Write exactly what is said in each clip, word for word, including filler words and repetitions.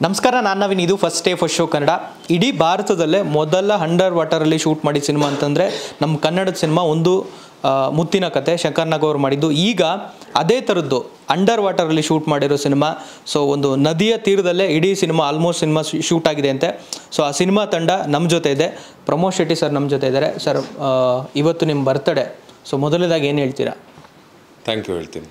ನಮಸ್ಕಾರ, ನಾನು ನವೀನ್. ಇದು first day first show Kannada. ಇಡೀ ಭಾರತದಲ್ಲೇ ಮೊದಲ ಅಂಡರ್ ವಾಟರಲ್ಲಿ ಶೂಟ್ ಮಾಡಿದ ಸಿನಿಮಾ ಅಂತಂದರೆ ನಮ್ಮ ಕನ್ನಡದ ಸಿನಿಮಾ ಒಂದು ಮುತ್ತಿನ ಕತೆ, ಶಂಕರ್ ನಾಗ್ ಅವರು ಮಾಡಿದ್ದು. ಈಗ ಅದೇ ಥರದ್ದು ಅಂಡರ್ ವಾಟರಲ್ಲಿ ಶೂಟ್ ಮಾಡಿರೋ ಸಿನಿಮಾ. ಸೊ ಒಂದು ನದಿಯ ತೀರದಲ್ಲೇ ಇಡೀ ಸಿನಿಮಾ ಆಲ್ಮೋಸ್ಟ್ ಸಿನಿಮಾ ಶೂಟ್ ಆಗಿದೆ ಅಂತೆ. ಸೊ ಆ ಸಿನಿಮಾ ತಂಡ ನಮ್ಮ ಜೊತೆ ಇದೆ. ಪ್ರಮೋದ್ ಶೆಟ್ಟಿ ಸರ್ ನಮ್ಮ ಜೊತೆ ಇದ್ದಾರೆ. ಸರ್, ಇವತ್ತು ನಿಮ್ಮ ಬರ್ತ್ಡೇ. ಸೊ ಮೊದಲನೇದಾಗಿ ಏನು ಹೇಳ್ತೀರಾ? ಥ್ಯಾಂಕ್ ಯು ಹೇಳ್ತೀನಿ.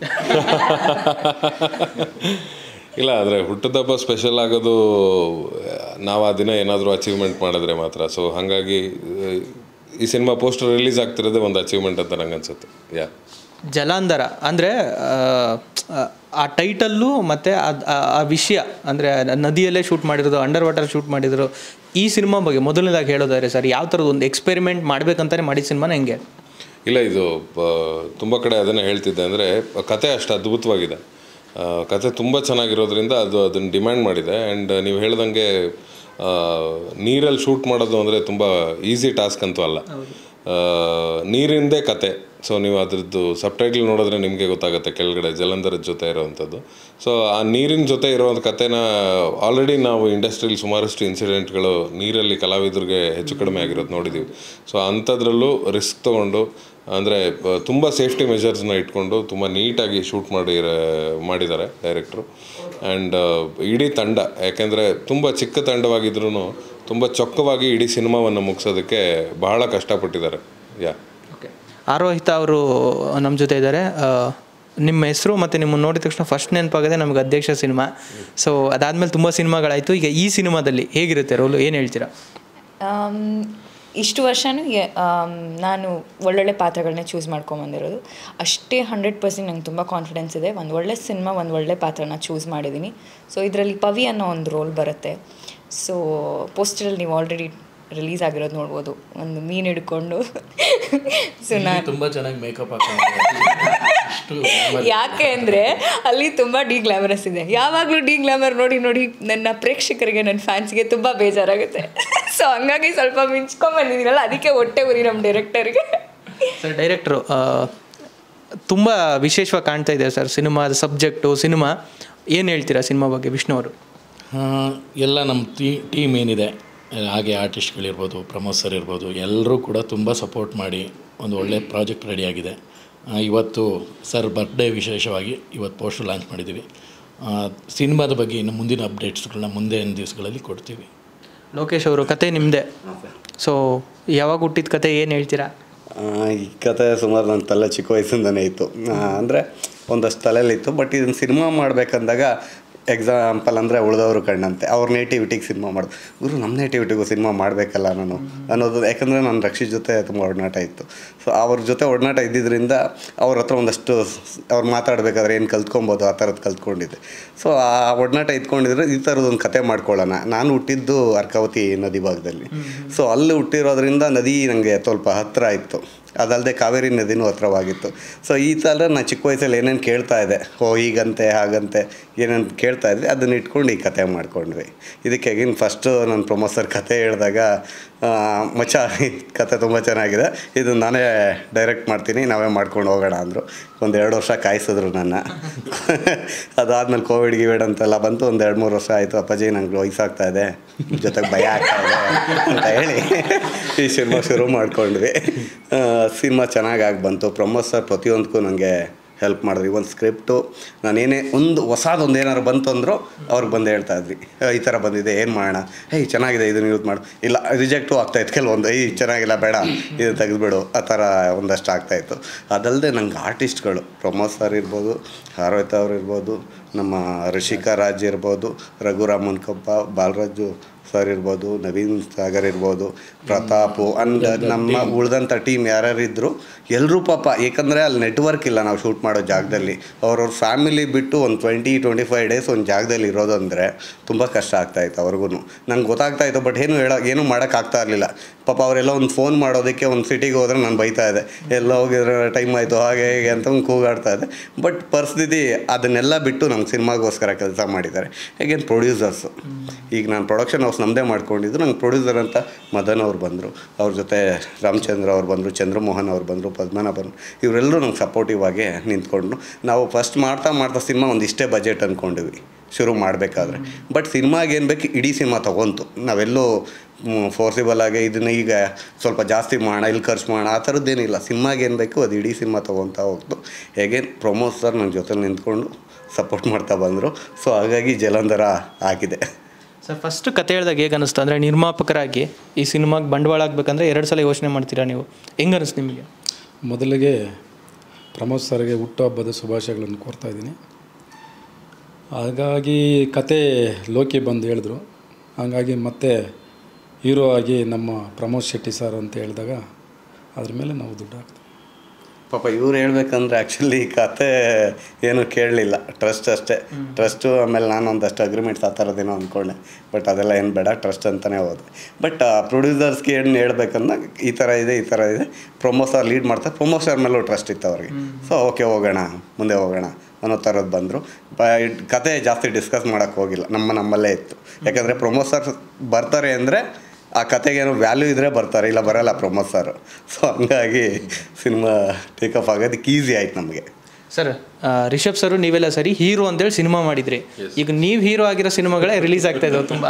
ಇಲ್ಲ, ಆದರೆ ಹುಟ್ಟುಹಬ್ಬ ಸ್ಪೆಷಲ್ ಆಗೋದು ನಾವು ಆ ದಿನ ಏನಾದರೂ ಅಚೀವ್ಮೆಂಟ್ ಮಾಡಿದ್ರೆ ಮಾತ್ರ. ಸೊ ಹಾಗಾಗಿ ಈ ಸಿನಿಮಾ ಪೋಸ್ಟರ್ ರಿಲೀಸ್ ಆಗ್ತಿರೋದೇ ಒಂದು ಅಚೀವ್ಮೆಂಟ್ ಅಂತ ನಂಗೆ ಅನ್ಸುತ್ತೆ. ಯಾ ಜಲಾಂಧರ ಅಂದರೆ ಆ ಟೈಟಲ್ಲು ಮತ್ತು ಆ ವಿಷಯ ಅಂದರೆ ನದಿಯಲ್ಲೇ ಶೂಟ್ ಮಾಡಿರೋದು, ಅಂಡರ್ ವಾಟರ್ ಶೂಟ್ ಮಾಡಿದ್ರು. ಈ ಸಿನಿಮಾ ಬಗ್ಗೆ ಮೊದಲನೇದಾಗಿ ಹೇಳೋದಾದ್ರೆ ಸರ್, ಯಾವ ಥರದ್ದು ಒಂದು ಎಕ್ಸ್ಪೆರಿಮೆಂಟ್ ಮಾಡಬೇಕಂತಾನೆ ಮಾಡಿದ ಸಿನಿಮಾನ ಹೆಂಗೆ? ಇಲ್ಲ, ಇದು ತುಂಬ ಕಡೆ ಅದನ್ನು ಹೇಳ್ತಿದ್ದೆ. ಅಂದರೆ ಕತೆ ಅಷ್ಟು ಅದ್ಭುತವಾಗಿದೆ, ಕತೆ ತುಂಬ ಚೆನ್ನಾಗಿರೋದ್ರಿಂದ ಅದು ಅದನ್ನು ಡಿಮ್ಯಾಂಡ್ ಮಾಡಿದೆ. ಆ್ಯಂಡ್ ನೀವು ಹೇಳ್ದಂಗೆ ನೀರಲ್ಲಿ ಶೂಟ್ ಮಾಡೋದು ಅಂದರೆ ತುಂಬ ಈಸಿ ಟಾಸ್ಕ್ ಅಂತೂ ಅಲ್ಲ. ನೀರಿಂದೇ ಕತೆ. ಸೊ ನೀವು ಅದ್ರದ್ದು ಸಬ್ಟೈಟ್ಲ್ ನೋಡಿದ್ರೆ ನಿಮಗೆ ಗೊತ್ತಾಗುತ್ತೆ ಕೆಳಗಡೆ ಜಲಂಧರದ ಜೊತೆ ಇರೋವಂಥದ್ದು. ಸೊ ಆ ನೀರಿನ ಜೊತೆ ಇರೋವಂಥ ಕತೆನ ಆಲ್ರೆಡಿ ನಾವು ಇಂಡಸ್ಟ್ರಿಯಲ್ಲಿ ಸುಮಾರಷ್ಟು ಇನ್ಸಿಡೆಂಟ್ಗಳು ನೀರಲ್ಲಿ ಕಲಾವಿದರಿಗೆ ಹೆಚ್ಚು ಕಡಿಮೆ ಆಗಿರೋದು ನೋಡಿದ್ದೀವಿ. ಸೊ ಅಂಥದ್ರಲ್ಲೂ ರಿಸ್ಕ್ ತೊಗೊಂಡು, ಅಂದರೆ ತುಂಬ ಸೇಫ್ಟಿ ಮೆಷರ್ಸ್ನ ಇಟ್ಕೊಂಡು ತುಂಬ ನೀಟಾಗಿ ಶೂಟ್ ಮಾಡಿ ಮಾಡಿದ್ದಾರೆ ಡೈರೆಕ್ಟ್ರು. ಆ್ಯಂಡ್ ಇಡೀ ತಂಡ, ಯಾಕೆಂದರೆ ತುಂಬ ಚಿಕ್ಕ ತಂಡವಾಗಿದ್ರೂ ತುಂಬ ಚೊಕ್ಕವಾಗಿ ಇಡೀ ಸಿನಿಮಾವನ್ನು ಮುಗಿಸೋದಕ್ಕೆ ಬಹಳ ಕಷ್ಟಪಟ್ಟಿದ್ದಾರೆ. ಯಾ ಓಕೆ, ಆರೋಹಿತಾ ಅವರು ನಮ್ಮ ಜೊತೆ ಇದ್ದಾರೆ. ನಿಮ್ಮ ಹೆಸರು ಮತ್ತು ನಿಮ್ಮನ್ನು ನೋಡಿದ ತಕ್ಷಣ ಫಸ್ಟ್ ನೆನಪಾಗದೆ ನಮಗೆ ಅಧ್ಯಕ್ಷ ಸಿನಿಮಾ. ಸೊ ಅದಾದಮೇಲೆ ತುಂಬ ಸಿನಿಮಾಗಳಾಯಿತು. ಈಗ ಈ ಸಿನಿಮಾದಲ್ಲಿ ಹೇಗಿರುತ್ತೆ ರೋಲು, ಏನು ಹೇಳ್ತೀರಾ? ಇಷ್ಟು ವರ್ಷವೂ ನಾನು ಒಳ್ಳೊಳ್ಳೆ ಪಾತ್ರಗಳನ್ನೇ ಚೂಸ್ ಮಾಡ್ಕೊಂಬಂದಿರೋದು. ಅಷ್ಟೇ ಹಂಡ್ರೆಡ್ ಪರ್ಸೆಂಟ್ ನಂಗೆ ತುಂಬ ಕಾನ್ಫಿಡೆನ್ಸ್ ಇದೆ. ಒಂದು ಒಳ್ಳೆ ಸಿನಿಮಾ, ಒಂದು ಒಳ್ಳೆ ಪಾತ್ರನ ಚೂಸ್ ಮಾಡಿದ್ದೀನಿ. ಸೊ ಇದರಲ್ಲಿ ಪವಿ ಅನ್ನೋ ಒಂದು ರೋಲ್ ಬರುತ್ತೆ. ಸೊ ಪೋಸ್ಟರಲ್ಲಿ ನೀವು ಆಲ್ರೆಡಿ ರಿಲೀಸ್ ಆಗಿರೋದು ನೋಡ್ಬೋದು, ಒಂದು ಮೀನು ಹಿಡ್ಕೊಂಡು. ಸೊ ನಾನು ತುಂಬ ಚೆನ್ನಾಗಿ ಮೇಕಪ್ ಯಾಕೆ ಅಂದರೆ ಅಲ್ಲಿ ತುಂಬ ಡಿ ಗ್ಲಾಮರಸ್ ಇದೆ. ಯಾವಾಗಲೂ ಡಿ ಗ್ಲಾಮರ್ ನೋಡಿ ನೋಡಿ ನನ್ನ ಪ್ರೇಕ್ಷಕರಿಗೆ, ನನ್ನ ಫ್ಯಾನ್ಸ್ಗೆ ತುಂಬ ಬೇಜಾರಾಗುತ್ತೆ. ಸೊ ಹಂಗಾಗಿ ಸ್ವಲ್ಪ ಮಿಂಚ್ಕೊಂಬಂದಿದ್ದೀನಲ್ಲ, ಅದಕ್ಕೆ ಹೊಟ್ಟೆ ಉರಿ ನಮ್ಮ ಡೈರೆಕ್ಟರ್ಗೆ. ಸರ್, ಡೈರೆಕ್ಟ್ರು ತುಂಬ ವಿಶೇಷವಾಗಿ ಕಾಣ್ತಾ ಇದೆ ಸರ್ ಸಿನಿಮಾದ ಸಬ್ಜೆಕ್ಟು. ಸಿನಿಮಾ ಏನು ಹೇಳ್ತೀರಾ ಸಿನಿಮಾ ಬಗ್ಗೆ ವಿಷ್ಣು ಅವರು? ಎಲ್ಲ ನಮ್ಮ ಟೀ ಟೀಮ್ ಏನಿದೆ, ಹಾಗೆ ಆರ್ಟಿಸ್ಟ್ಗಳಿರ್ಬೋದು, ಪ್ರಮೋದ್ ಸರ್ ಇರ್ಬೋದು, ಎಲ್ಲರೂ ಕೂಡ ತುಂಬ ಸಪೋರ್ಟ್ ಮಾಡಿ ಒಂದು ಒಳ್ಳೆ ಪ್ರಾಜೆಕ್ಟ್ ರೆಡಿಯಾಗಿದೆ. ಇವತ್ತು ಸರ್ ಬರ್ಡೇ ವಿಶೇಷವಾಗಿ ಇವತ್ತು ಪೋಸ್ಟರ್ ಲಾಂಚ್ ಮಾಡಿದ್ದೀವಿ. ಸಿನಿಮಾದ ಬಗ್ಗೆ ಇನ್ನು ಮುಂದಿನ ಅಪ್ಡೇಟ್ಸ್ಗಳನ್ನ ಮುಂದಿನ ದಿವಸಗಳಲ್ಲಿ ಕೊಡ್ತೀವಿ. ಲೋಕೇಶ್ ಅವರು, ಕತೆ ನಿಮ್ಮದೇ. ಸೊ ಯಾವಾಗ ಹುಟ್ಟಿದ ಕತೆ, ಏನು ಹೇಳ್ತೀರಾ? ಈ ಕತೆ ಸುಮಾರು ನನ್ನ ತಲೆ ಚಿಕ್ಕ ವಯಸ್ಸಿಂದನೇ ಇತ್ತು. ಅಂದರೆ ಒಂದಷ್ಟು ತಲೆಯಲ್ಲಿತ್ತು. ಬಟ್ ಇದನ್ನು ಸಿನಿಮಾ ಮಾಡಬೇಕಂದಾಗ ಎಕ್ಸಾಂಪಲ್ ಅಂದರೆ ಉಳಿದವರು ಕಣ್ಣಂತೆ ಅವ್ರ ನೇಟಿವಿಟಿಗೆ ಸಿನಿಮಾ ಮಾಡೋದು. ಗುರು, ನಮ್ಮ ನೇಟಿವಿಟಿಗೂ ಸಿನಿಮಾ ಮಾಡಬೇಕಲ್ಲ ನಾನು ಅನ್ನೋದು. ಯಾಕಂದರೆ ನನ್ನ ರಕ್ಷಿತ್ ಜೊತೆ ತುಂಬ ಒಡನಾಟ ಇತ್ತು. ಸೊ ಅವ್ರ ಜೊತೆ ಒಡನಾಟ ಇದ್ದಿದ್ದರಿಂದ ಅವ್ರ ಹತ್ರ ಒಂದಷ್ಟು ಅವ್ರು ಮಾತಾಡಬೇಕಾದ್ರೆ ಏನು ಕಲ್ತ್ಕೊಬೋದು ಆ ಥರದ್ದು ಕಲ್ತ್ಕೊಂಡಿದ್ದೆ. ಸೊ ಆ ಒಡನಾಟ ಇದ್ಕೊಂಡಿದ್ರೆ ಈ ಥರದೊಂದು ಕತೆ ಮಾಡ್ಕೊಳ್ಳೋಣ. ನಾನು ಹುಟ್ಟಿದ್ದು ಅರ್ಕಾವತಿ ನದಿ ಭಾಗದಲ್ಲಿ. ಸೊ ಅಲ್ಲಿ ಹುಟ್ಟಿರೋದ್ರಿಂದ ನದಿ ನನಗೆ ಸ್ವಲ್ಪ ಹತ್ತಿರ ಇತ್ತು. ಅದಲ್ಲದೆ ಕಾವೇರಿ ನದಿನೂ ಹತ್ರವಾಗಿತ್ತು. ಸೊ ಈ ಥರ ನಾನು ಚಿಕ್ಕ ವಯಸ್ಸಲ್ಲಿ ಏನೇನು ಕೇಳ್ತಾ ಇದ್ದೆ, ಓ ಹೀಗಂತೆ ಹಾಗಂತೆ ಏನೇನು ಕೇಳ್ತಾ ಇದ್ವಿ, ಅದನ್ನ ಇಟ್ಕೊಂಡು ಈ ಕತೆ ಮಾಡ್ಕೊಂಡ್ವಿ. ಇದಕ್ಕೆ ಅಗೇನ್ ಫಸ್ಟು ನನ್ನ ಪ್ರಮೋದ್ ಸರ್ ಕತೆ ಹೇಳಿದಾಗ, ಮಚ್ಚ ಕತೆ ತುಂಬ ಚೆನ್ನಾಗಿದೆ, ಇದು ನಾನೇ ಡೈರೆಕ್ಟ್ ಮಾಡ್ತೀನಿ, ನಾವೇ ಮಾಡ್ಕೊಂಡು ಹೋಗೋಣ ಅಂದರು. ಒಂದು ಎರಡು ವರ್ಷ ಕಾಯಿಸಿದ್ರು ನನ್ನ. ಅದಾದಮೇಲೆ ಕೋವಿಡ್ ಗಿವಿಡ್ ಅಂತೆಲ್ಲ ಬಂತು. ಒಂದು ಎರಡು ಮೂರು ವರ್ಷ ಆಯಿತು, ಅಪ್ಪಾಜಿ ನಂಗೆ ವಯಸ್ಸಾಗ್ತಾ ಇದೆ, ಜೊತೆಗೆ ಭಯ ಆಗ್ತಾ ಇದೆ ಅಂತ ಹೇಳಿ ಈ ಸಿನಿಮಾ ಶುರು ಮಾಡ್ಕೊಂಡ್ವಿ. ಸಿನಿಮಾ ಚೆನ್ನಾಗಾಗಿ ಬಂತು. ಪ್ರಮೋದ್ ಸರ್ ಪ್ರತಿಯೊಂದಕ್ಕೂ ನನಗೆ ಹೆಲ್ಪ್ ಮಾಡಿದ್ರಿ. ಒಂದು ಸ್ಕ್ರಿಪ್ಟು ನಾನೇನೇ ಒಂದು ಹೊಸದೊಂದು ಏನಾದ್ರು ಬಂತು ಅಂದರೂ ಅವ್ರಿಗೆ ಬಂದು ಹೇಳ್ತಾಯಿದ್ವಿ, ಈ ಥರ ಬಂದಿದೆ, ಏನು ಮಾಡೋಣ, ಏಯ್ ಚೆನ್ನಾಗಿದೆ, ಇದನ್ನು ಯೂಸ್ ಮಾಡು. ಇಲ್ಲ, ರಿಜೆಕ್ಟು ಆಗ್ತಾಯಿತ್ತು ಕೆಲವೊಂದು, ಏಯ್ ಚೆನ್ನಾಗಿಲ್ಲ, ಬೇಡ ಇದನ್ನು ತೆಗೆದುಬಿಡು, ಆ ಥರ ಒಂದಷ್ಟು ಆಗ್ತಾಯಿತ್ತು. ಅದಲ್ಲದೆ ನಂಗೆ ಆರ್ಟಿಸ್ಟ್ಗಳು ಪ್ರಮೋದ್ ಸರ್ ಇರ್ಬೋದು, ಆರೋಹಿತಾ ಅವ್ರು ಇರ್ಬೋದು, ನಮ್ಮ ಋಷಿಕಾ ರಾಜ್ ಇರ್ಬೋದು, ರಘುರಾಮನ್ ಕಪ್ಪ, ಬಾಲರಾಜು ಸರ್ ಇರ್ಬೋದು, ನವೀನ್ ಸಾಗರ್ ಇರ್ಬೋದು, ಪ್ರತಾಪು ಅಂಡ್ ನಮ್ಮ ಉಳಿದಂಥ ಟೀಮ್ ಯಾರ್ಯಾರಿದ್ದರು ಎಲ್ಲರೂ ಪಾಪ, ಏಕೆಂದರೆ ಅಲ್ಲಿ ನೆಟ್ವರ್ಕ್ ಇಲ್ಲ ನಾವು ಶೂಟ್ ಮಾಡೋ ಜಾಗದಲ್ಲಿ. ಅವ್ರವ್ರ ಫ್ಯಾಮಿಲಿ ಬಿಟ್ಟು ಒಂದು ಟ್ವೆಂಟಿ ಟ್ವೆಂಟಿ ಫೈವ್ ಡೇಸ್ ಒಂದು ಜಾಗದಲ್ಲಿ ಇರೋದಂದರೆ ತುಂಬ ಕಷ್ಟ ಆಗ್ತಾಯಿತ್ತು ಅವ್ರಿಗೂ. ನಂಗೆ ಗೊತ್ತಾಗ್ತಾಯಿತ್ತು, ಬಟ್ ಏನು ಹೇಳೋ ಏನೂ ಮಾಡೋಕ್ಕಾಗ್ತಾ ಇರಲಿಲ್ಲ. ಪಾಪ ಅವರೆಲ್ಲ ಒಂದು ಫೋನ್ ಮಾಡೋದಕ್ಕೆ ಒಂದು ಸಿಟಿಗೆ ಹೋದರೆ ನಾನು ಬೈತಾ ಇದ್ದೆ, ಎಲ್ಲ ಹೋಗಿದ್ರೆ ಟೈಮ್ ಆಯಿತು ಹಾಗೆ ಹೇಗೆ ಅಂತ ಒಂದು ಕೂಗಾಡ್ತಾ ಇದ್ದೆ. ಬಟ್ ಪರಿಸ್ಥಿತಿ ಅದನ್ನೆಲ್ಲ ಬಿಟ್ಟು ನಮ್ಮ ಸಿನಿಮಾಗೋಸ್ಕರ ಕೆಲಸ ಮಾಡಿದ್ದಾರೆ. ಹೇಗೇನು ಪ್ರೊಡ್ಯೂಸರ್ಸು, ಈಗ ನಾನು ಪ್ರೊಡಕ್ಷನ್ ಹೌಸ್ ನಮ್ಮದೇ ಮಾಡ್ಕೊಂಡಿದ್ದು, ನಂಗೆ ಪ್ರೊಡ್ಯೂಸರ್ ಅಂತ ಮದನ್ ಅವ್ರು ಬಂದರು, ಅವ್ರ ಜೊತೆ ರಾಮಚಂದ್ರ ಅವ್ರು ಬಂದರು, ಚಂದ್ರಮೋಹನ್ ಅವ್ರು ಬಂದರು, ಪದ್ಮನಾಭ ಬಂದರು, ಇವರೆಲ್ಲರೂ ನಂಗೆ ಸಪೋರ್ಟಿವ್ ಆಗಿ ನಿಂತ್ಕೊಂಡು ನಾವು ಫಸ್ಟ್ ಮಾಡ್ತಾ ಮಾಡ್ತಾ ಸಿನಿಮಾ ಒಂದು ಇಷ್ಟೇ ಬಜೆಟ್ ಅಂದ್ಕೊಂಡಿವಿ ಶುರು ಮಾಡಬೇಕಾದ್ರೆ. ಬಟ್ ಸಿನಿಮಾಗೆ ಏನು ಬೇಕು ಇಡೀ ಸಿನಿಮಾ ತೊಗೊಂತು, ನಾವೆಲ್ಲೂ ಫೋರ್ಸಿಬಲ್ ಆಗಿ ಇದನ್ನ ಈಗ ಸ್ವಲ್ಪ ಜಾಸ್ತಿ ಮಾಡೋಣ ಇಲ್ಲಿ ಖರ್ಚು ಮಾಡೋಣ ಆ ಥರದ್ದೇನಿಲ್ಲ. ಸಿನಿಮಾಗೆ ಏನು ಬೇಕು ಅದು ಇಡೀ ಸಿನಿಮಾ ತೊಗೊತಾ ಹೋಗ್ತು. ಹೇಗೆ ಪ್ರಮೋದ್ ಸರ್ ನನ್ನ ಜೊತೆ ನಿಂತ್ಕೊಂಡು ಸಪೋರ್ಟ್ ಮಾಡ್ತಾ ಬಂದರು. ಸೊ ಹಾಗಾಗಿ ಜಲಂಧರ ಆಗಿದೆ. ಸರ್ ಫಸ್ಟ್ ಕತೆ ಹೇಳಿದಾಗ ಹೇಗೆ ಅನ್ನಿಸ್ತು ಅಂದರೆ, ನಿರ್ಮಾಪಕರಾಗಿ ಈ ಸಿನಿಮಾಗೆ ಬಂಡವಾಳ ಆಗಬೇಕಂದ್ರೆ ಎರಡು ಸಲ ಯೋಚನೆ ಮಾಡ್ತೀರಾ ನೀವು, ಹೆಂಗೆ ಅನ್ನಿಸ್ತು ನಿಮಗೆ? ಮೊದಲಿಗೆ ಪ್ರಮೋದ್ ಸರ್ಗೆ ಹುಟ್ಟುಹಬ್ಬದ ಶುಭಾಶಯಗಳನ್ನು ಕೋರ್ತಾ ಇದ್ದೀನಿ. ಹಾಗಾಗಿ ಕತೆ ಲೋಕಿ ಬಂದು ಹೇಳಿದ್ರು, ಹಾಗಾಗಿ ಮತ್ತೆ ಹೀರೋ ಆಗಿ ನಮ್ಮ ಪ್ರಮೋದ್ ಶೆಟ್ಟಿ ಸರ್ ಅಂತ ಹೇಳಿದಾಗ ಅದ್ರ ಮೇಲೆ ನಾವು ದುಡ್ಡು ಹಾಕ್ತೀವಿ. ಪಾಪ ಇವ್ರು ಹೇಳ್ಬೇಕಂದ್ರೆ ಆ್ಯಕ್ಚುಲಿ ಕತೆ ಏನು ಕೇಳಲಿಲ್ಲ, ಟ್ರಸ್ಟ್ ಅಷ್ಟೇ. ಟ್ರಸ್ಟು ಆಮೇಲೆ ನಾನು ಒಂದಷ್ಟು ಅಗ್ರಿಮೆಂಟ್ಸ್ ಆ ಥರದ್ದೇನೋ ಅಂದ್ಕೊಂಡೆ, ಬಟ್ ಅದೆಲ್ಲ ಏನು ಬೇಡ ಟ್ರಸ್ಟ್ ಅಂತಲೇ ಹೋದೆ. ಬಟ್ ಪ್ರೊಡ್ಯೂಸರ್ಸ್ಗೆ ಏನು ಹೇಳ್ಬೇಕಂದ್ರೆ ಈ ಥರ ಇದೆ ಈ ಥರ ಇದೆ, ಪ್ರೊಮೋಸರ್ ಲೀಡ್ ಮಾಡ್ತಾರೆ, ಪ್ರೊಮೋಸರ್ ಮೇಲೂ ಟ್ರಸ್ಟ್ ಇತ್ತು ಅವ್ರಿಗೆ. ಸೊ ಓಕೆ ಹೋಗೋಣ ಮುಂದೆ ಹೋಗೋಣ ಅನ್ನೋ ಥರದ್ದು ಬಂದರು. ಬ ಕತೆ ಜಾಸ್ತಿ ಡಿಸ್ಕಸ್ ಮಾಡೋಕ್ಕೆ ಹೋಗಿಲ್ಲ, ನಮ್ಮ ನಮ್ಮಲ್ಲೇ ಇತ್ತು. ಯಾಕಂದರೆ ಪ್ರೊಮೋಸರ್ ಬರ್ತಾರೆ ಅಂದರೆ ಆ ಕತೆಗೇನೋ ವ್ಯಾಲ್ಯೂ ಇದ್ದರೆ ಬರ್ತಾರೆ, ಇಲ್ಲ ಬರೋಲ್ಲ ಪ್ರೊಮೋಸರು. ಸೊ ಹಂಗಾಗಿ ಸಿನಿಮಾ ಟೇಕಫ್ ಆಗೋದಕ್ಕೆ ಈಸಿ ಆಯ್ತು ನಮಗೆ. ಸರ್ ರಿಷಬ್ ಸರು ನೀವೆಲ್ಲ ಸರಿ ಹೀರೋ ಅಂತೇಳಿ ಸಿನಿಮಾ ಮಾಡಿದ್ರಿ, ಈಗ ನೀವು ಹೀರೋ ಆಗಿರೋ ಸಿನಿಮಾಗಳೇ ರಿಲೀಸ್ ಆಗ್ತಾ ಇದ್ದಾವೆ ತುಂಬ.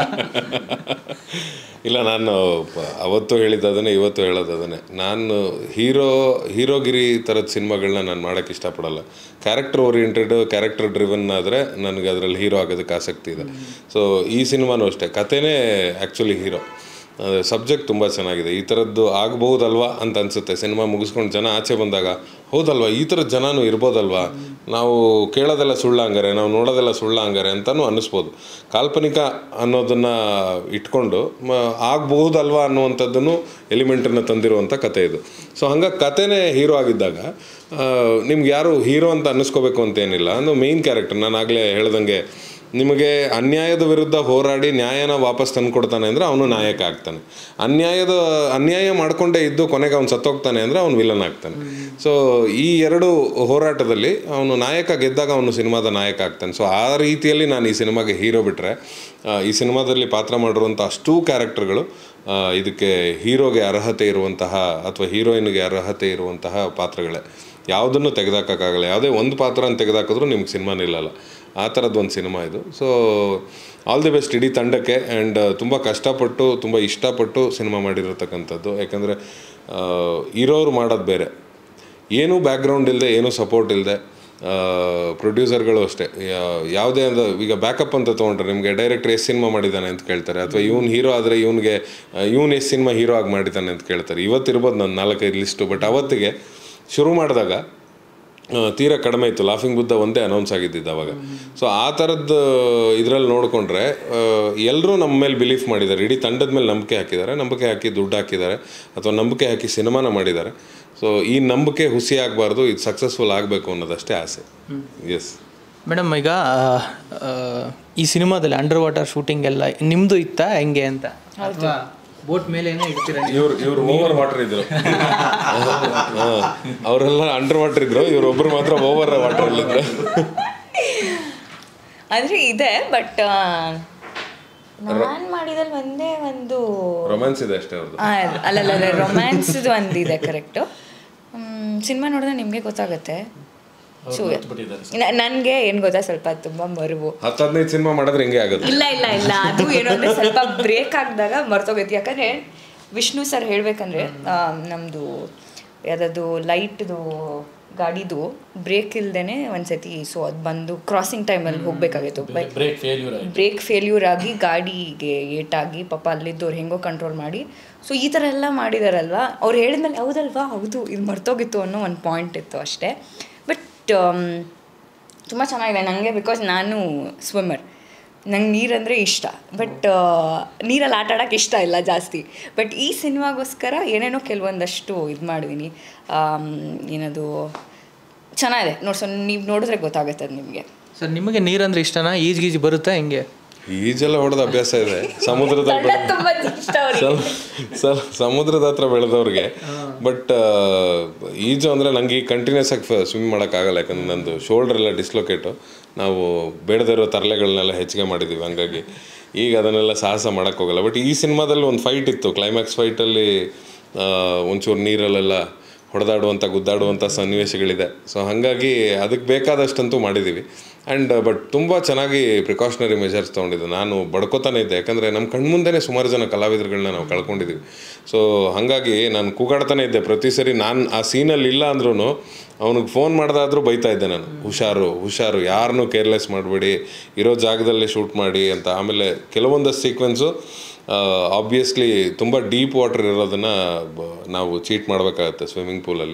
ಇಲ್ಲ, ನಾನು ಅವತ್ತು ಹೇಳಿದ್ದು ಅದನ್ನೇ, ಇವತ್ತು ಹೇಳೋದು ಅದನ್ನೇ. ನಾನು ಹೀರೋ ಹೀರೋಗಿರಿ ಥರದ ಸಿನಿಮಾಗಳನ್ನ ನಾನು ಮಾಡೋಕ್ಕೆ ಇಷ್ಟಪಡಲ್ಲ. ಕ್ಯಾರೆಕ್ಟರ್ ಓರಿಯೆಂಟೆಡ್, ಕ್ಯಾರೆಕ್ಟರ್ ಡ್ರಿವನ್ ಆದರೆ ನನಗೆ ಅದರಲ್ಲಿ ಹೀರೋ ಆಗೋದಕ್ಕೆ ಆಸಕ್ತಿ ಇದೆ. ಸೊ ಈ ಸಿನಿಮಾನೂ ಅಷ್ಟೇ, ಕತೆನೇ ಆ್ಯಕ್ಚುಲಿ ಹೀರೋ. ಸಬ್ಜೆಕ್ಟ್ ತುಂಬ ಚೆನ್ನಾಗಿದೆ, ಈ ಥರದ್ದು ಆಗ್ಬೋದಲ್ವಾ ಅಂತ ಅನಿಸುತ್ತೆ. ಸಿನಿಮಾ ಮುಗಿಸ್ಕೊಂಡು ಜನ ಆಚೆ ಬಂದಾಗ ಹೌದಲ್ವಾ ಈ ಥರದ ಜನನೂ ಇರ್ಬೋದಲ್ವಾ, ನಾವು ಕೇಳೋದೆಲ್ಲ ಸುಳ್ಳ ಹಂಗಾರೆ, ನಾವು ನೋಡೋದೆಲ್ಲ ಸುಳ್ಳ ಹಂಗಾರೆ ಅಂತಲೂ ಅನ್ನಿಸ್ಬೋದು. ಕಾಲ್ಪನಿಕ ಅನ್ನೋದನ್ನು ಇಟ್ಕೊಂಡು ಮ ಆಗ್ಬಹುದಲ್ವಾ ಅನ್ನುವಂಥದ್ದನ್ನು ಎಲಿಮೆಂಟನ್ನು ತಂದಿರುವಂಥ ಕತೆ ಇದು. ಸೊ ಹಂಗಾಗಿ ಕತೆನೇ ಹೀರೋ ಆಗಿದ್ದಾಗ ನಿಮ್ಗೆ ಯಾರು ಹೀರೋ ಅಂತ ಅನ್ನಿಸ್ಕೋಬೇಕು ಅಂತೇನಿಲ್ಲ. ಅದು ಮೇಯ್ನ್ ಕ್ಯಾರೆಕ್ಟರ್. ನಾನು ಆಗಲೇ ಹೇಳ್ದಂಗೆ, ನಿಮಗೆ ಅನ್ಯಾಯದ ವಿರುದ್ಧ ಹೋರಾಡಿ ನ್ಯಾಯನ ವಾಪಸ್ ತಂದು ಕೊಡ್ತಾನೆ ಅಂದರೆ ಅವನು ನಾಯಕ ಆಗ್ತಾನೆ. ಅನ್ಯಾಯದ ಅನ್ಯಾಯ ಮಾಡಿಕೊಂಡೇ ಇದ್ದು ಕೊನೆಗೆ ಅವ್ನು ಸತ್ತೋಗ್ತಾನೆ ಅಂದರೆ ಅವನು ವಿಲನ್ ಆಗ್ತಾನೆ. ಸೊ ಈ ಎರಡು ಹೋರಾಟದಲ್ಲಿ ಅವನು ನಾಯಕ ಗೆದ್ದಾಗ ಅವನು ಸಿನಿಮಾದ ನಾಯಕ ಆಗ್ತಾನೆ. ಸೊ ಆ ರೀತಿಯಲ್ಲಿ ನಾನು ಈ ಸಿನಿಮಾಗೆ ಹೀರೋ ಬಿಟ್ಟರೆ, ಈ ಸಿನಿಮಾದಲ್ಲಿ ಪಾತ್ರ ಮಾಡಿರುವಂಥ ಅಷ್ಟೂ ಕ್ಯಾರೆಕ್ಟರ್ಗಳು ಇದಕ್ಕೆ ಹೀರೋಗೆ ಅರ್ಹತೆ ಇರುವಂತಹ ಅಥವಾ ಹೀರೋಯಿನ್ಗೆ ಅರ್ಹತೆ ಇರುವಂತಹ ಪಾತ್ರಗಳೇ. ಯಾವುದನ್ನು ತೆಗೆದಾಕೋಕ್ಕಾಗಲ್ಲ. ಯಾವುದೇ ಒಂದು ಪಾತ್ರನ ತೆಗೆದಾಕಿದ್ರೂ ನಿಮ್ಗೆ ಸಿನಿಮಾ ನಿಲ್ಲಲ್ಲ. ಆ ಥರದ್ದು ಒಂದು ಸಿನಿಮಾ ಇದು. ಸೊ ಆಲ್ ದಿ ಬೆಸ್ಟ್ ಇಡೀ ತಂಡಕ್ಕೆ. ಆ್ಯಂಡ್ ತುಂಬ ಕಷ್ಟಪಟ್ಟು ತುಂಬ ಇಷ್ಟಪಟ್ಟು ಸಿನಿಮಾ ಮಾಡಿರತಕ್ಕಂಥದ್ದು. ಯಾಕಂದರೆ ಇರೋರು ಮಾಡೋದು ಬೇರೆ, ಏನೂ ಬ್ಯಾಕ್ಗ್ರೌಂಡ್ ಇಲ್ಲದೆ, ಏನೂ ಸಪೋರ್ಟ್ ಇಲ್ಲದೆ, ಪ್ರೊಡ್ಯೂಸರ್ಗಳು ಅಷ್ಟೇ ಯಾವುದೇ ಒಂದು ಈಗ ಬ್ಯಾಕಪ್ ಅಂತ ತೊಗೊಂಡ್ರೆ ನಿಮಗೆ ಡೈರೆಕ್ಟರ್ ಎಷ್ಟು ಸಿನಿಮಾ ಮಾಡಿದ್ದಾನೆ ಅಂತ ಕೇಳ್ತಾರೆ, ಅಥವಾ ಇವ್ನು ಹೀರೋ ಆದರೆ ಇವನಿಗೆ ಇವ್ನು ಎಷ್ಟು ಸಿನಿಮಾ ಹೀರೋ ಆಗಿ ಮಾಡಿದ್ದಾನೆ ಅಂತ ಕೇಳ್ತಾರೆ. ಇವತ್ತಿರ್ಬೋದು ನನ್ನ ನಾಲ್ಕೈದು ಲಿಸ್ಟು, ಬಟ್ ಅವತ್ತಿಗೆ ಶುರು ಮಾಡಿದಾಗ ತೀರಾ ಕಡಿಮೆ ಇತ್ತು. ಲಾಫಿಂಗ್ ಬುದ್ಧ ಒಂದೇ ಅನೌನ್ಸ್ ಆಗಿದ್ದಿದ್ದು ಅವಾಗ. ಸೊ ಆ ಥರದ್ದು ಇದರಲ್ಲಿ ನೋಡಿಕೊಂಡ್ರೆ ಎಲ್ಲರೂ ನಮ್ಮ ಮೇಲೆ ಬಿಲೀಫ್ ಮಾಡಿದ್ದಾರೆ, ಇಡೀ ತಂಡದ ಮೇಲೆ ನಂಬಿಕೆ ಹಾಕಿದ್ದಾರೆ, ನಂಬಿಕೆ ಹಾಕಿ ದುಡ್ಡು ಹಾಕಿದ್ದಾರೆ ಅಥವಾ ನಂಬಿಕೆ ಹಾಕಿ ಸಿನಿಮಾನ ಮಾಡಿದ್ದಾರೆ. ಸೊ ಈ ನಂಬಿಕೆ ಹುಸಿ ಆಗಬಾರ್ದು, ಇದು ಸಕ್ಸಸ್ಫುಲ್ ಆಗಬೇಕು ಅನ್ನೋದಷ್ಟೇ ಆಸೆ. ಎಸ್ ಮೇಡಮ್, ಈಗ ಈ ಸಿನಿಮಾದಲ್ಲಿ ಅಂಡರ್ ವಾಟರ್ ಶೂಟಿಂಗ್ ಎಲ್ಲ ನಿಮ್ಮದು ಇತ್ತಾ ಹೆಂಗೆ ಅಂತ? ಬೋಟ್ ಮೇಲೆ ಏನೋ ಇರ್ತೀರ ಇವ್ರು ಇವ್ರು ಓವರ್ ವಾಟರ್ ಇದ್ರು, ಅವರೆಲ್ಲ ಅಂಡರ್ ವಾಟರ್ ಇದ್ರು, ಇವ್ರೊಬ್ರು ಮಾತ್ರ ಓವರ್ ವಾಟರಲ್ಲಿದ್ರು. ಅಂದರೆ ಇದೆ, ಬಟ್ ನಾನು ಮಾಡಿದಲ್ಲಿ ಒಂದೇ ಒಂದು ರೊಮ್ಯಾನ್ಸ್ ಇದೆ ಅಷ್ಟೇ ಅವ್ರದ್ದು. ಅಲ್ಲಲ್ಲ, ರೊಮ್ಯಾನ್ಸ್ದು ಒಂದಿದೆ ಕರೆಕ್ಟು. ಸಿನಿಮಾ ನೋಡಿದ್ರೆ ನಿಮಗೆ ಗೊತ್ತಾಗುತ್ತೆ. ಸೊ ನನಗೆ ಏನು ಗೊತ್ತಾ, ಸ್ವಲ್ಪ ತುಂಬ ಮರುವು. ಹತ್ತು ಹದಿನೈದು ಸಿನಿಮಾ ಮಾಡಿದ್ರೆ ಹಿಂಗೆ ಆಗೋದು. ಇಲ್ಲ ಇಲ್ಲ ಇಲ್ಲ ಅದು ಏನು ಅಂದರೆ ಸ್ವಲ್ಪ ಬ್ರೇಕ್ ಆಗಿದಾಗ ಮರ್ತೋಗೈತಿ. ಯಾಕಂದರೆ ವಿಷ್ಣು ಸರ್ ಹೇಳಬೇಕಂದ್ರೆ ನಮ್ಮದು ಯಾವುದದು ಲೈಟ್ದು ಗಾಡಿದು ಬ್ರೇಕ್ ಇಲ್ದೇ ಒಂದ್ಸತಿ, ಸೊ ಅದು ಬಂದು ಕ್ರಾಸಿಂಗ್ ಟೈಮಲ್ಲಿ ಹೋಗಬೇಕಾಗಿತ್ತು. ಬ್ರೇಕ್ ಫೇಲ್ಯೂರ್ ಆಗಿ ಗಾಡಿಗೆ ಏಟಾಗಿ ಪಾಪ ಅಲ್ಲಿದ್ದವ್ರು ಹೆಂಗೋ ಕಂಟ್ರೋಲ್ ಮಾಡಿ, ಸೊ ಈ ಥರ ಎಲ್ಲ ಮಾಡಿದಾರಲ್ವ. ಅವ್ರು ಹೇಳಿದ್ಮೇಲೆ ಹೌದಲ್ವಾ, ಹೌದು ಇದು ಮರ್ತೋಗಿತ್ತು ಅನ್ನೋ ಒಂದು ಪಾಯಿಂಟ್ ಇತ್ತು ಅಷ್ಟೇ. ಬಟ್ ತುಂಬ ಚೆನ್ನಾಗಿದೆ ನನಗೆ, ಬಿಕಾಸ್ ನಾನು ಸ್ವಿಮ್ಮರ್, ನಂಗೆ ನೀರಂದರೆ ಇಷ್ಟ. ಬಟ್ ನೀರಲ್ಲಿ ಆಟ ಆಡೋಕ್ಕೆ ಇಷ್ಟ ಇಲ್ಲ ಜಾಸ್ತಿ. ಬಟ್ ಈ ಸಿನಿಮಾಗೋಸ್ಕರ ಏನೇನೋ ಕೆಲವೊಂದಷ್ಟು ಇದು ಮಾಡಿದ್ದೀನಿ. ಏನದು ಚೆನ್ನಾಗಿದೆ ನೋಡಿ, ಸೊ ನೀವು ನೋಡಿದ್ರೆ ಗೊತ್ತಾಗುತ್ತೆ ಅದು ನಿಮಗೆ. ಸರ್ ನಿಮಗೆ ನೀರಂದ್ರೆ ಇಷ್ಟನಾ? ಈಜು ಗೀಜು ಬರುತ್ತಾ ಹೆಂಗೆ? ಈಜೆಲ್ಲ ಹೊಡೆದ ಅಭ್ಯಾಸ ಇದೆ, ಸಮುದ್ರದ ಸಮುದ್ರದ ಹತ್ರ ಬೆಳೆದವ್ರಿಗೆ. ಬಟ್ ಈಜು ಅಂದರೆ ನನಗೆ ಈಗ ಕಂಟಿನ್ಯೂಸ್ ಆಗಿ ಸ್ವಿಮ್ ಮಾಡೋಕ್ಕಾಗಲ್ಲ, ಯಾಕಂದ್ರೆ ನಂದು ಶೋಲ್ಡರ್ ಎಲ್ಲ ಡಿಸ್ಲೊಕೇಟು. ನಾವು ಬೇಡದೇ ಇರೋ ತರಲೆಗಳನ್ನೆಲ್ಲ ಹೆಚ್ಚಿಗೆ ಮಾಡಿದ್ದೀವಿ, ಹಂಗಾಗಿ ಈಗ ಅದನ್ನೆಲ್ಲ ಸಾಹಸ ಮಾಡೋಕ್ಕೋಗಲ್ಲ. ಬಟ್ ಈ ಸಿನಿಮಾದಲ್ಲಿ ಒಂದು ಫೈಟ್ ಇತ್ತು, ಕ್ಲೈಮ್ಯಾಕ್ಸ್ ಫೈಟಲ್ಲಿ ಒಂಚೂರು ನೀರಲ್ಲೆಲ್ಲ ಹೊಡೆದಾಡುವಂಥ ಗುದ್ದಾಡುವಂಥ ಸನ್ನಿವೇಶಗಳಿದೆ. ಸೊ ಹಾಗಾಗಿ ಅದಕ್ಕೆ ಬೇಕಾದಷ್ಟಂತೂ ಮಾಡಿದ್ದೀವಿ. ಆ್ಯಂಡ್ ಬಟ್ ತುಂಬ ಚೆನ್ನಾಗಿ ಪ್ರಿಕಾಷನರಿ ಮೆಜರ್ಸ್ ತೊಗೊಂಡಿದ್ದೆ. ನಾನು ಬಡ್ಕೋತಾನೆ ಇದ್ದೆ, ಯಾಕಂದರೆ ನಮ್ಮ ಕಣ್ಮುಂದೆನೇ ಸುಮಾರು ಜನ ಕಲಾವಿದರುಗಳನ್ನ ನಾವು ಕಳ್ಕೊಂಡಿದ್ದೀವಿ. ಸೊ ಹಾಗಾಗಿ ನಾನು ಕೂಗಾಡ್ತಾನೆ ಇದ್ದೆ ಪ್ರತಿ ಸರಿ. ನಾನು ಆ ಸೀನಲ್ಲಿ ಇಲ್ಲ ಅಂದ್ರೂ ಅವ್ನಿಗೆ ಫೋನ್ ಮಾಡ್ದಾದ್ರೂ ಬೈತಾ ಇದ್ದೆ ನಾನು, ಹುಷಾರು ಹುಷಾರು, ಯಾರನ್ನೂ ಕೇರ್ಲೆಸ್ ಮಾಡಬೇಡಿ, ಇರೋ ಜಾಗದಲ್ಲೇ ಶೂಟ್ ಮಾಡಿ ಅಂತ. ಆಮೇಲೆ ಕೆಲವೊಂದಷ್ಟು ಸೀಕ್ವೆನ್ಸು ಆಬ್ವಿಯಸ್ಲಿ ತುಂಬ ಡೀಪ್ ವಾಟರ್ ಇರೋದನ್ನು ನಾವು ಚೀಟ್ ಮಾಡಬೇಕಾಗತ್ತೆ ಸ್ವಿಮ್ಮಿಂಗ್ ಪೂಲಲ್ಲಿ.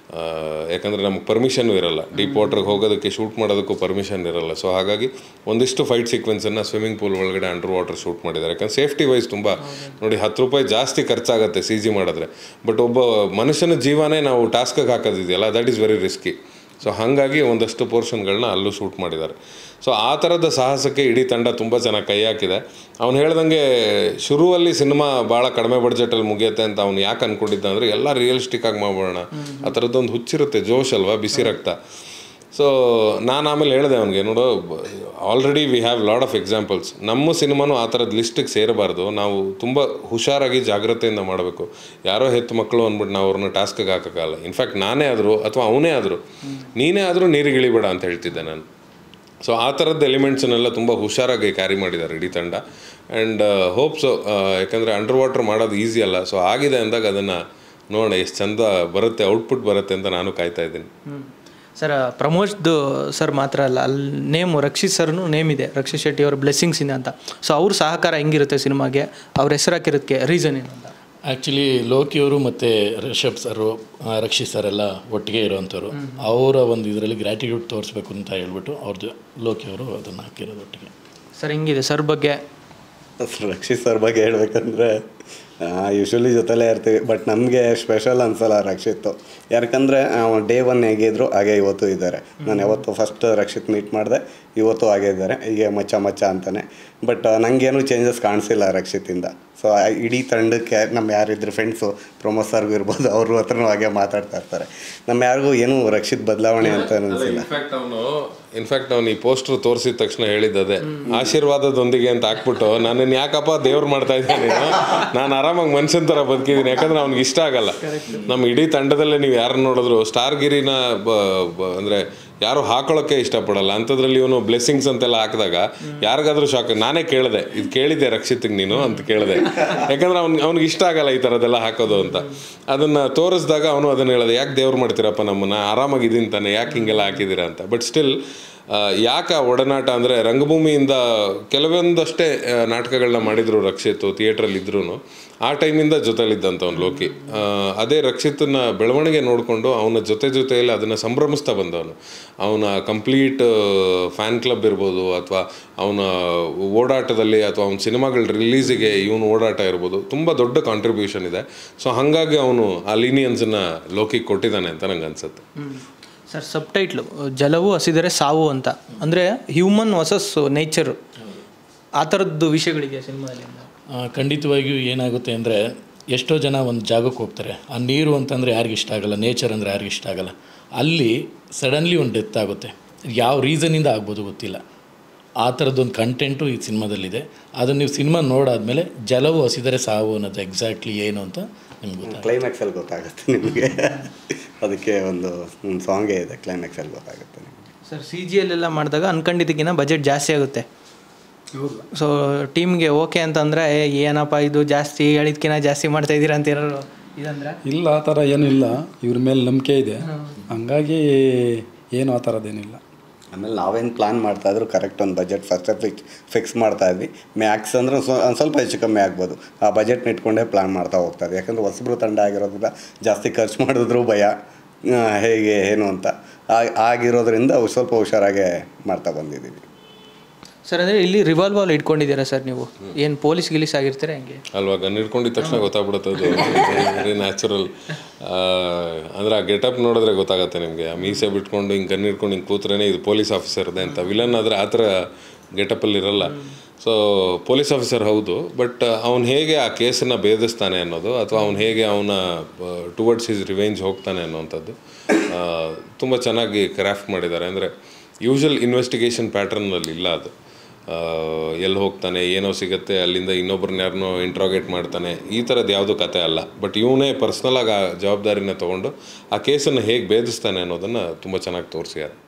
ಯಾಕಂದರೆ ನಮ್ಗೆ ಪರ್ಮಿಷನ್ ಇರೋಲ್ಲ, ಡೀಪ್ ವಾಟ್ರಿಗೆ ಹೋಗೋದಕ್ಕೆ ಶೂಟ್ ಮಾಡೋದಕ್ಕೂ ಪರ್ಮಿಷನ್ ಇರೋಲ್ಲ. ಸೊ ಹಾಗಾಗಿ ಒಂದಿಷ್ಟು ಫೈಟ್ ಸೀಕ್ವೆನ್ಸನ್ನು ಸ್ವಿಮ್ಮಿಂಗ್ ಪೂಲ್ ಒಳಗಡೆ ಅಂಡರ್ ವಾಟರ್ ಶೂಟ್ ಮಾಡಿದ್ದಾರೆ. ಯಾಕಂದ್ರೆ ಸೇಫ್ಟಿ ವೈಸ್ ತುಂಬ ನೋಡಿ, ಹತ್ತು ರೂಪಾಯಿ ಜಾಸ್ತಿ ಖರ್ಚಾಗುತ್ತೆ ಸಿ ಜಿ ಮಾಡಿದ್ರೆ, ಬಟ್ ಒಬ್ಬ ಮನುಷ್ಯನ ಜೀವನೇ ನಾವು ಟಾಸ್ಕಿಗೆ ಹಾಕೋದಿದೆಯಲ್ಲ, that is very risky. So ಹಾಗಾಗಿ ಒಂದಷ್ಟು ಪೋರ್ಷನ್ಗಳನ್ನ ಅಲ್ಲೂ ಶೂಟ್ ಮಾಡಿದ್ದಾರೆ. ಸೊ ಆ ಥರದ ಸಾಹಸಕ್ಕೆ ಇಡೀ ತಂಡ ತುಂಬ ಚೆನ್ನಾಗಿ ಕೈ ಹಾಕಿದೆ. ಅವ್ನು ಹೇಳ್ದಂಗೆ ಶುರುವಲ್ಲಿ ಸಿನಿಮಾ ಭಾಳ ಕಡಿಮೆ ಬಡ್ಜೆಟಲ್ಲಿ ಮುಗಿಯುತ್ತೆ ಅಂತ ಅವ್ನು ಯಾಕೆ ಅಂದ್ಕೊಂಡಿದ್ದ ಅಂದರೆ ಎಲ್ಲ ರಿಯಲಿಸ್ಟಿಕ್ ಆಗಿ ಮಾಡೋಣ, ಆ ಥರದ್ದೊಂದು ಹುಚ್ಚಿರುತ್ತೆ, ಜೋಶ್ ಅಲ್ವಾ, ಬಿಸಿ ರಕ್ತ. ಸೊ ನಾನು ಆಮೇಲೆ ಹೇಳಿದೆ ಅವನಿಗೆ, ನೋಡು already we have lot of examples, ನಮ್ಮ ಸಿನಿಮಾನು ಆ ಥರದ ಲಿಸ್ಟಿಗೆ ಸೇರಬಾರ್ದು, ನಾವು ತುಂಬ ಹುಷಾರಾಗಿ ಜಾಗ್ರತೆಯಿಂದ ಮಾಡಬೇಕು. ಯಾರೋ ಹೆತ್ತು ಮಕ್ಕಳು ಅಂದ್ಬಿಟ್ಟು ನಾವು ಅವ್ರನ್ನ ಟಾಸ್ಕಿಗೆ ಹಾಕೋಕ್ಕಲ್ಲ. ಇನ್ಫ್ಯಾಕ್ಟ್ ನಾನೇ ಆದರೂ ಅಥವಾ ಅವನೇ ಆದರೂ ನೀನೇ ಆದರೂ ನೀರಿಗೆ ಇಳಿಬೇಡ ಅಂತ ಹೇಳ್ತಿದ್ದೆ ನಾನು. ಸೊ ಆ ಥರದ್ದು ಎಲಿಮೆಂಟ್ಸನ್ನೆಲ್ಲ ತುಂಬ ಹುಷಾರಾಗಿ ಕ್ಯಾರಿ ಮಾಡಿದ್ದಾರೆ ಇಡೀ ತಂಡ. ಆ್ಯಂಡ್ ಹೋಪ್ಸು, ಯಾಕಂದರೆ ಅಂಡರ್ ವಾಟರ್ ಮಾಡೋದು ಈಸಿ ಅಲ್ಲ. ಸೊ ಆಗಿದೆ ಅಂದಾಗ ಅದನ್ನು ನೋಡೋಣ ಎಷ್ಟು ಚಂದ ಬರುತ್ತೆ, ಔಟ್ಪುಟ್ ಬರುತ್ತೆ ಅಂತ ನಾನು ಕಾಯ್ತಾ ಇದ್ದೀನಿ. ಸರ್ ಪ್ರಮೋದ್ದು ಸರ್ ಮಾತ್ರ ಅಲ್ಲ, ಅಲ್ಲಿ ನೇಮು ರಕ್ಷಿತ್ ಸರ್ನು ನೇಮ್ ಇದೆ, ರಕ್ಷಿತ್ ಶೆಟ್ಟಿ ಅವ್ರ ಬ್ಲೆಸ್ಸಿಂಗ್ಸ್ ಇದೆ ಅಂತ. ಸೊ ಅವ್ರ ಸಹಕಾರ ಹೆಂಗಿರುತ್ತೆ ಸಿನಿಮಾಗೆ, ಅವ್ರ ಹೆಸರು ಹಾಕಿರೋದಕ್ಕೆ ರೀಸನ್ ಏನು ಅಂತ? ಆ್ಯಕ್ಚುಲಿ ಲೋಕಿಯವರು ಮತ್ತು ರಿಷಬ್ ಸರು, ರಕ್ಷಿತ್ ಸರ್ ಎಲ್ಲ ಒಟ್ಟಿಗೆ ಇರೋವಂಥವ್ರು. ಅವರ ಒಂದು ಇದರಲ್ಲಿ ಗ್ರ್ಯಾಟಿಟ್ಯೂಡ್ ತೋರಿಸ್ಬೇಕು ಅಂತ ಹೇಳ್ಬಿಟ್ಟು ಅವ್ರದ್ದು ಲೋಕಿಯವರು ಅದನ್ನು ಹಾಕಿರೋದು ಒಟ್ಟಿಗೆ. ಸರ್ ಹೆಂಗಿದೆ ಸರ್ ಬಗ್ಗೆ? ರಕ್ಷಿತ್ ಸರ್ ಬಗ್ಗೆ ಹೇಳ್ಬೇಕಂದ್ರೆ ಯೂಶ್ವಲಿ ಜೊತೆಲೇ ಇರ್ತೀವಿ, ಬಟ್ ನಮಗೆ ಸ್ಪೆಷಲ್ ಅನ್ಸಲ್ಲ ರಕ್ಷಿತ್ತು. ಯಾಕಂದರೆ ಡೇ ಒನ್ ಹೇಗಿದ್ರು ಹಾಗೆ ಇವತ್ತು ಇದ್ದಾರೆ. ನಾನು ಯಾವತ್ತು ಫಸ್ಟ್ ರಕ್ಷಿತ್ ಮೀಟ್ ಮಾಡಿದೆ, ಇವತ್ತು ಹಾಗೆ ಇದ್ದಾರೆ, ಹೀಗೆ ಮಚ್ಚ ಮಚ್ಚ ಅಂತಾನೆ. ಬಟ್ ನನಗೇನು ಚೇಂಜಸ್ ಕಾಣಿಸಿಲ್ಲ ರಕ್ಷಿತಿಂದ. ಸೊ ಇಡೀ ತಂಡಕ್ಕೆ ನಮ್ಮ ಯಾರಿದ್ರು ಫ್ರೆಂಡ್ಸು, ಪ್ರಮೋದ್ ಸರ್ಗೂ ಇರ್ಬೋದು, ಅವ್ರ ಹತ್ರನೂ ಹಾಗೆ ಮಾತಾಡ್ತಾ ಇರ್ತಾರೆ. ನಮ್ಮ ಯಾರಿಗೂ ಏನೂ ರಕ್ಷಿತ್ ಬದಲಾವಣೆ ಅಂತ ಅನಿಸಿಲ್ಲ. ಇನ್ಫ್ಯಾಕ್ಟ್ ಅವನು ಇನ್ಫ್ಯಾಕ್ಟ್ ಅವ್ನು ಈ ಪೋಸ್ಟ್ರು ತೋರಿಸಿದ ತಕ್ಷಣ ಹೇಳಿದ್ದದೆ, ಆಶೀರ್ವಾದದೊಂದಿಗೆ ಅಂತ ಹಾಕ್ಬಿಟ್ಟು, ನನ್ನನ್ನು ಯಾಕಪ್ಪ ದೇವ್ರು ಮಾಡ್ತಾ ಇದ್ದೀನಿ, ನಾನು ಆರಾಮಾಗಿ ಮನುಷ್ಯನ ಥರ ಬದುಕಿದ್ದೀನಿ. ಯಾಕಂದ್ರೆ ಅವ್ನಿಗೆ ಇಷ್ಟ ಆಗಲ್ಲ. ನಮ್ಮ ಇಡೀ ತಂಡದಲ್ಲೇ ನೀವು ಯಾರನ್ನ ನೋಡಿದ್ರು ಸ್ಟಾರ್ ಗಿರಿನ ಅಂದರೆ ಯಾರು ಹಾಕೊಳ್ಳೋಕ್ಕೆ ಇಷ್ಟಪಡಲ್ಲ. ಅಂಥದ್ರಲ್ಲಿ ಇವನು ಬ್ಲೆಸ್ಸಿಂಗ್ಸ್ ಅಂತೆಲ್ಲ ಹಾಕಿದಾಗ ಯಾರಿಗಾದ್ರೂ ಶಾಕ್. ನಾನೇ ಕೇಳಿದೆ, ಇದು ಕೇಳಿದ್ದೆ ರಕ್ಷಿತ್ಗೆ ನೀನು ಅಂತ ಕೇಳಿದೆ, ಯಾಕಂದ್ರೆ ಅವ್ನಿಗೆ ಅವ್ನಿಗೆ ಇಷ್ಟ ಆಗಲ್ಲ ಈ ಥರದ್ದೆಲ್ಲ ಹಾಕೋದು ಅಂತ. ಅದನ್ನು ತೋರಿಸಿದಾಗ ಅವನು ಅದನ್ನು ಹೇಳಿದೆ, ಯಾಕೆ ದೇವ್ರು ಮಾಡ್ತೀರಪ್ಪ ನಮ್ಮನ್ನು, ಆರಾಮಾಗಿದ್ದೀನಿ ತಾನೆ, ಯಾಕೆ ಹಿಂಗೆಲ್ಲ ಹಾಕಿದ್ದೀರಾ ಅಂತ. ಬಟ್ ಸ್ಟಿಲ್ ಯಾಕೆ ಒಡನಾಟ ಅಂದರೆ ರಂಗಭೂಮಿಯಿಂದ ಕೆಲವೊಂದಷ್ಟೇ ನಾಟಕಗಳನ್ನ ಮಾಡಿದರು ರಕ್ಷಿತ್, ಥಿಯೇಟ್ರಲ್ಲಿ ಇದ್ರೂ ಆ ಟೈಮಿಂದ ಜೊತೆಲಿದ್ದಂಥವ್ನು ಲೋಕಿ. ಅದೇ ರಕ್ಷಿತನ ಬೆಳವಣಿಗೆ ನೋಡಿಕೊಂಡು ಅವನ ಜೊತೆ ಜೊತೆಯಲ್ಲಿ ಅದನ್ನು ಸಂಭ್ರಮಿಸ್ತಾ ಬಂದವನು. ಅವನ ಕಂಪ್ಲೀಟ್ ಫ್ಯಾನ್ ಕ್ಲಬ್ ಇರ್ಬೋದು, ಅಥವಾ ಅವನ ಓಡಾಟದಲ್ಲಿ ಅಥವಾ ಅವನ ಸಿನಿಮಾಗಳ ರಿಲೀಸಿಗೆ ಇವನು ಓಡಾಟ ಇರ್ಬೋದು, ತುಂಬ ದೊಡ್ಡ ಕಾಂಟ್ರಿಬ್ಯೂಷನ್ ಇದೆ. ಸೊ ಹಾಗಾಗಿ ಅವನು ಆ ಲೀನಿಯನ್ಸನ್ನು ಲೋಕಿಗೆ ಕೊಟ್ಟಿದ್ದಾನೆ ಅಂತ ನಂಗೆ ಅನ್ಸುತ್ತೆ. ಸರ್ ಸಬ್ ಟೈಟ್ಲು ಜಲವು ಹಸಿದರೆ ಸಾವು ಅಂತ, ಅಂದರೆ ಹ್ಯೂಮನ್ ವರ್ಸಸ್ ನೇಚರು, ಆ ಥರದ್ದು ವಿಷಯಗಳಿಗೆ ಸಿನಿಮಾದಲ್ಲಿ ಖಂಡಿತವಾಗಿಯೂ ಏನಾಗುತ್ತೆ ಅಂದರೆ, ಎಷ್ಟೋ ಜನ ಒಂದು ಜಾಗಕ್ಕೆ ಹೋಗ್ತಾರೆ, ಆ ನೀರು ಅಂತಂದರೆ ಯಾರಿಗಿಷ್ಟ ಇಷ್ಟ ಆಗಲ್ಲ, ನೇಚರ್ ಅಂದರೆ ಯಾರಿಗಿಷ್ಟ ಇಷ್ಟ ಆಗಲ್ಲ. ಅಲ್ಲಿ ಸಡನ್ಲಿ ಒಂದು ಡೆತ್ ಆಗುತ್ತೆ, ಯಾವ ರೀಸನಿಂದ ಆಗ್ಬೋದು ಗೊತ್ತಿಲ್ಲ. ಆ ಥರದ್ದೊಂದು ಕಂಟೆಂಟು ಈ ಸಿನಿಮಾದಲ್ಲಿದೆ. ಅದನ್ನು ನೀವು ಸಿನಿಮಾ ನೋಡಾದ್ಮೇಲೆ ಜಲವು ಹಸಿದರೆ ಸಾವು ಅನ್ನೋದು ಎಕ್ಸಾಕ್ಟ್ಲಿ ಏನು ಅಂತ ನಿಮ್ಗೆ ಗೊತ್ತಾಗುತ್ತೆ. ಕ್ಲೈಮ್ಯಾಕ್ಸಲ್ಲಿ ಗೊತ್ತಾಗುತ್ತೆ ನಿಮಗೆ. ಅದಕ್ಕೆ ಒಂದು ಸಾಂಗೇ ಇದೆ, ಕ್ಲೈಮ್ಯಾಕ್ಸಲ್ಲಿ ಗೊತ್ತಾಗುತ್ತೆ ನಿಮಗೆ. ಸರ್ ಸಿ ಜಿ ಎಲ್ಲೆಲ್ಲ ಮಾಡಿದಾಗ ಅನ್ಕೊಂಡಿದ್ದಕ್ಕಿಂತ ಬಜೆಟ್ ಜಾಸ್ತಿ ಆಗುತ್ತೆ. ಸೊ ಟೀಮ್ಗೆ ಓಕೆ ಅಂತಂದರೆ ಏನಪ್ಪ ಇದು ಜಾಸ್ತಿ ಹೇಳಿದ್ಕಿಂತ ಜಾಸ್ತಿ ಮಾಡ್ತಾಯಿದ್ದೀರಾ ಅಂತ ಏನಾರು ಇದಂದ್ರೆ? ಇಲ್ಲ, ಆ ಥರ ಏನೂ ಇಲ್ಲ. ಇವ್ರ ಮೇಲೆ ನಂಬಿಕೆ ಇದೆ, ಹಂಗಾಗಿ ಏನು ಆ ಥರದ್ದೇನಿಲ್ಲ. ಆಮೇಲೆ ನಾವೇನು ಪ್ಲ್ಯಾನ್ ಮಾಡ್ತಾಯಿದ್ರು ಕರೆಕ್ಟ್ ಒಂದು ಬಜೆಟ್ ಫಸ್ಟೇ ಫಿಕ್ಸ್ ಫಿಕ್ಸ್ ಮಾಡ್ತಾಯಿದ್ವಿ. ಮ್ಯಾಕ್ಸ್ ಅಂದರೆ ಒಂದು ಸ್ವಲ್ಪ ಹೆಚ್ಚು ಕಮ್ಮಿ ಆಗ್ಬೋದು, ಆ ಬಜೆಟ್ನ ಇಟ್ಕೊಂಡೇ ಪ್ಲ್ಯಾನ್ ಮಾಡ್ತಾ ಹೋಗ್ತಾಯಿದ್ವಿ. ಯಾಕಂದರೆ ಹೊಸಬ್ರು ತಂಡ ಆಗಿರೋದ್ರಿಂದ ಜಾಸ್ತಿ ಖರ್ಚು ಮಾಡಿದ್ರು ಭಯ ಹೇಗೆ ಏನು ಅಂತ ಆಗಿರೋದ್ರಿಂದ ಸ್ವಲ್ಪ ಹುಷಾರಾಗೆ ಮಾಡ್ತಾ ಬಂದಿದ್ದೀವಿ. ಸರ್ ಅಂದರೆ ಇಲ್ಲಿ ರಿವಾಲ್ವರ್ ಇಟ್ಕೊಂಡಿದ್ದೀರಾ ಸರ್ ನೀವು? ಏನು ಪೊಲೀಸ್ ಗಿಲೀಸ್ ಆಗಿರ್ತೀರಾ ಹೆಂಗೆ ಅಲ್ವಾ? ಗನ್ ಇಟ್ಕೊಂಡಿದ ತಕ್ಷಣ ಗೊತ್ತಾಗ್ಬಿಡುತ್ತೆ ಅದು ವೆರಿ ನ್ಯಾಚುರಲ್. ಅಂದರೆ ಆ ಗೆಟಪ್ ನೋಡಿದ್ರೆ ಗೊತ್ತಾಗುತ್ತೆ ನಿಮಗೆ. ಆ ಮೀಸೆ ಬಿಟ್ಕೊಂಡು ಹಿಂಗೆ ಗನ್ ಇಟ್ಕೊಂಡು ಹಿಂಗೆ ಕೂತ್ರೇನೆ ಇದು ಪೊಲೀಸ್ ಆಫೀಸರ್ದೆ ಅಂತ. ವಿಲನ್ ಆದರೆ ಆ ಥರ ಗೆಟಪಲ್ಲಿ ಇರಲ್ಲ. ಸೊ ಪೊಲೀಸ್ ಆಫೀಸರ್ ಹೌದು, ಬಟ್ ಅವನು ಹೇಗೆ ಆ ಕೇಸನ್ನು ಭೇದಿಸ್ತಾನೆ ಅನ್ನೋದು ಅಥವಾ ಅವನು ಹೇಗೆ ಅವನ ಟುವರ್ಡ್ಸ್ ಹಿಸ್ ರಿವೆಂಜ್ ಹೋಗ್ತಾನೆ ಅನ್ನೋವಂಥದ್ದು ತುಂಬ ಚೆನ್ನಾಗಿ ಕ್ರಾಫ್ಟ್ ಮಾಡಿದ್ದಾರೆ. ಅಂದರೆ ಯೂಶ್ವಲ್ ಇನ್ವೆಸ್ಟಿಗೇಷನ್ ಪ್ಯಾಟ್ರನ್ನಲ್ಲಿ ಇಲ್ಲ ಅದು. ಎಲ್ಲಿ ಹೋಗ್ತಾನೆ, ಏನೋ ಸಿಗುತ್ತೆ, ಅಲ್ಲಿಂದ ಇನ್ನೊಬ್ರನ್ನ ಯಾರನ್ನೋ ಇಂಟ್ರಾಗೇಟ್ ಮಾಡ್ತಾನೆ, ಈ ಥರದ್ದು ಯಾವುದೂ ಕತೆ ಅಲ್ಲ. ಬಟ್ ಇವನೇ ಪರ್ಸ್ನಲಾಗಿ ಆ ಜವಾಬ್ದಾರಿನ ತೊಗೊಂಡು ಆ ಕೇಸನ್ನು ಹೇಗೆ ಭೇದಿಸ್ತಾನೆ ಅನ್ನೋದನ್ನು ತುಂಬ ಚೆನ್ನಾಗಿ ತೋರಿಸಿದ್ದಾರೆ.